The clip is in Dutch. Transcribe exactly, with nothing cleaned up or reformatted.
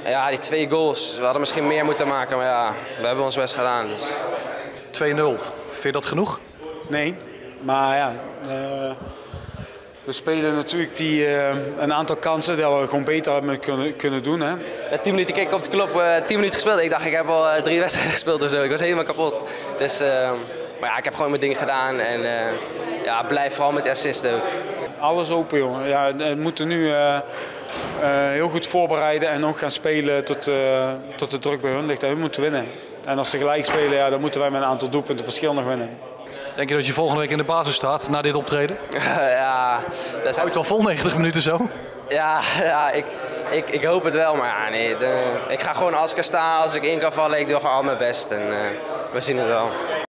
Ja, die twee goals. We hadden misschien meer moeten maken, maar ja, we hebben ons best gedaan. Dus. twee nul. Vind je dat genoeg? Nee, maar ja, uh, we spelen natuurlijk die, uh, een aantal kansen dat we gewoon beter hebben kunnen, kunnen doen. Hè. Ja, tien minuten keek ik op de klok, uh, tien minuten gespeeld. Ik dacht, ik heb al uh, drie wedstrijden gespeeld of zo. Ik was helemaal kapot. Dus, uh, maar ja, ik heb gewoon mijn ding gedaan en uh, ja, blijf vooral met de assisten ook. Alles open, jongen. Ja, we moeten nu uh, uh, heel goed voorbereiden en ook gaan spelen tot, uh, tot de druk bij hun ligt. En hun moeten winnen. En als ze gelijk spelen, ja, dan moeten wij met een aantal doelpunten verschil nog winnen. Denk je dat je volgende week in de basis staat na dit optreden? Ja, dat is... Houdt het wel vol negentig minuten zo? Ja, ja ik, ik, ik hoop het wel, maar ja, nee, de, ik ga gewoon als ik er sta, als ik in kan vallen, ik doe gewoon al mijn best en uh, we zien het wel.